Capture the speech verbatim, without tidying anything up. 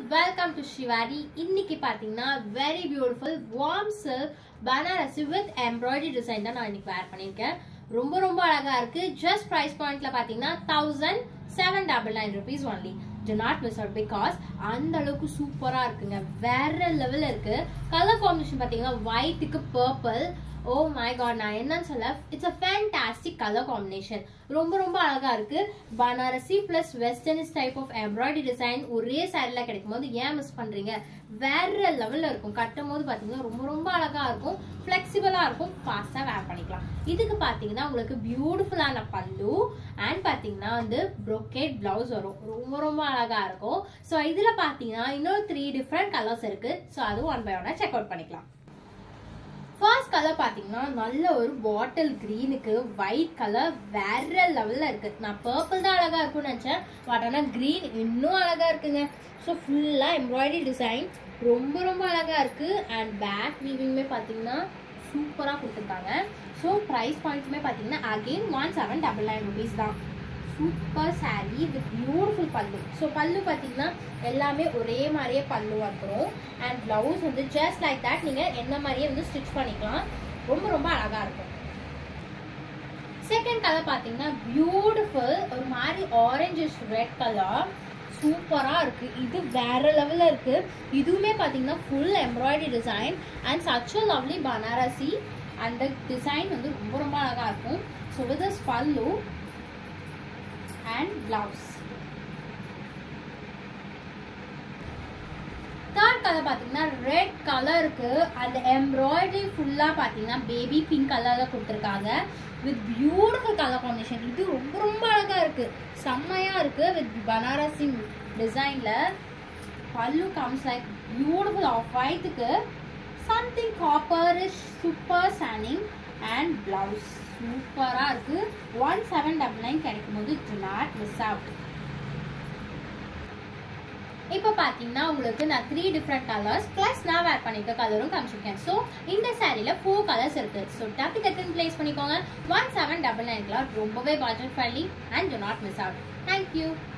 welcome to Shivari. இன்னைக்கு பாத்தீங்கன்னா very beautiful warm silk Banarasi with embroidery design தான் நான் இன்னைக்கு wear பண்ணிருக்கேன். ரொம்ப ரொம்ப அழகா இருக்கு. Just price pointல பாத்தீங்கன்னா one thousand seven ninety-nine rupees only. Do not miss out because அந்த அளவுக்கு சூப்பரா இருக்குங்க. வேற லெவல்ல இருக்கு. கலர் காம்பினேஷன் பாத்தீங்கன்னா whiteக்கு purple. Oh my god, நான் என்னன்னு சொல்ல, it's a fantastic color combination. ரொம்ப ரொம்ப அழகா இருக்கு. Banarasi plus westernist type of embroidery design ஒரே சாரில கிடைக்கும்போது ஏன் மிஸ் பண்றீங்க? வேற லெவல்ல இருக்கும். கட்டும்போது பாத்தீங்கன்னா ரொம்ப ரொம்ப அழகா இருக்கும். ஃபிளெக்சிபிளா இருக்கும். ஃபாஸ்டா வேர் பண்ணிக்கலாம். இதுக்கு பாத்தீங்கன்னா உங்களுக்கு பியூட்டிஃபுல்லான பல்லு and பாத்தீங்கன்னா வந்து brocade blouse வரும். ரொம்ப ரொம்ப அழகா இருக்கும். சோ இதுல பாத்தீங்கன்னா இன்னொரு three different colors இருக்கு. சோ அது one by one check out பண்ணிக்கலாம். ஃபர்ஸ்ட் கலர் பாத்தீங்கன்னா நல்ல ஒரு பாட்டில் கிரீனுக்கு ஒயிட் கலர் வேற லெவல்ல இருக்கு. நான் பர்பிள் தான் அழகா இருக்கும்னு நினைச்சேன், பட் ஆனா கிரீன் இன்னும் அழகா இருக்குங்க. ஸோ ஃபுல்லா எம்ப்ராய்டரி டிசைன் ரொம்ப ரொம்ப அழகா இருக்கு. அண்ட் பேக் வீவிங்குமே பாத்தீங்கன்னா சூப்பரா கொடுத்துருக்காங்க. ஸோ ப்ரைஸ் பாயிண்ட்டுமே பாத்தீங்கன்னா again one seven double nine rupees தான். Super sari with beautiful pallu. So pallu பார்த்தீங்கன்னா எல்லாமே ஒரே மாதிரியே பல்லு வந்துடும். அண்ட் பிளவுஸ் வந்து ஜஸ்ட் லைக் தட் நீங்கள் என்ன மாதிரியே வந்து ஸ்டிச் பண்ணிக்கலாம். ரொம்ப ரொம்ப அழகாக இருக்கும். செகண்ட் கலர் பார்த்தீங்கன்னா பியூட்டிஃபுல் ஒரு மாதிரி ஆரஞ்சிஷ் ரெட் கலர் சூப்பராக இருக்குது. இது வேற லெவலில் இருக்குது. இதுவுமே பார்த்தீங்கன்னா full embroidery design and such a lovely Banarasi. அந்த டிசைன் வந்து ரொம்ப ரொம்ப அழகாக இருக்கும். So with this pallu and blouse. Third color பாத்தீங்கன்னா red கலருக்கு அந்த embroidery ஃபுல்லா பாத்தீங்கன்னா பேபி பிங்க் கலர்ல கொடுத்திருக்காங்க with beautiful color combination. இது ரொம்ப ரொம்ப அழகா இருக்கு, செம்மையா இருக்கு. with Banarasi டிசைன்ல பல்லு comes like beautiful off whiteக்கு something copperish super stunning and blouse சூப்பரா இருக்கு. one seven nine nine கிடைக்கும்போது do not miss out. இப்போ பாத்தீங்கன்னா உங்களுக்கு நான் three different colors plus நான் வேர் பண்ணிருக்க கலரும் காமிச்சிருக்கேன். ஸோ இந்த சாரியில four colors இருக்கு. ஸோ டக்கு டக்குன்னு பிளேஸ் பண்ணிக்கோங்க. one seven nine nine ரொம்பவே budget friendly and do not miss out. Thank you.